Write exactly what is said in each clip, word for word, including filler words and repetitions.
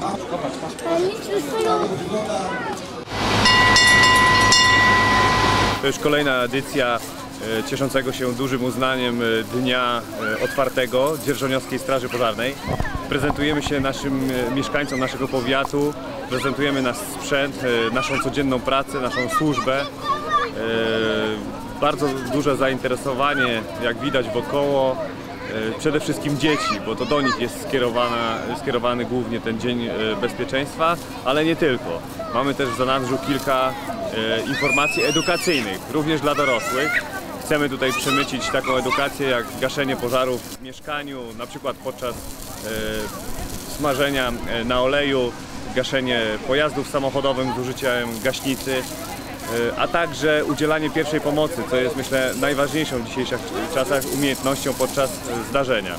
To już kolejna edycja cieszącego się dużym uznaniem Dnia Otwartego Dzierżoniowskiej Straży Pożarnej. Prezentujemy się naszym mieszkańcom naszego powiatu, prezentujemy nasz sprzęt, naszą codzienną pracę, naszą służbę. Bardzo duże zainteresowanie, jak widać wokoło, przede wszystkim dzieci, bo to do nich jest skierowana, skierowany głównie ten Dzień Bezpieczeństwa, ale nie tylko. Mamy też w zanadrzu kilka informacji edukacyjnych, również dla dorosłych. Chcemy tutaj przemycić taką edukację jak gaszenie pożarów w mieszkaniu, na przykład podczas smażenia na oleju, gaszenie pojazdów samochodowych z użyciem gaśnicy, a także udzielanie pierwszej pomocy, co jest, myślę, najważniejszą w dzisiejszych czasach umiejętnością podczas zdarzenia.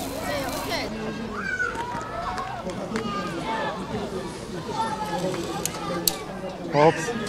Ops.